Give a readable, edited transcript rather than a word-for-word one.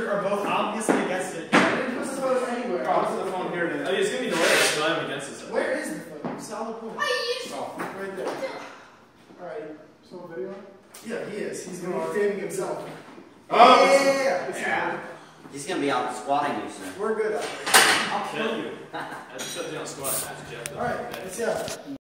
are both obviously against it. I didn't put the photo anywhere. Oh, this is the phone here. Oh, it's gonna be delayed, so I'm against this. Where is the photo? Solid point. Oh, Right there. Alright. so video? Yeah, he is. He's going to be filming himself. Oh, Yeah. He's gonna be out squatting you soon. We're good out there. I'll kill you. I just shut down squat. Jeff. Alright, let's go.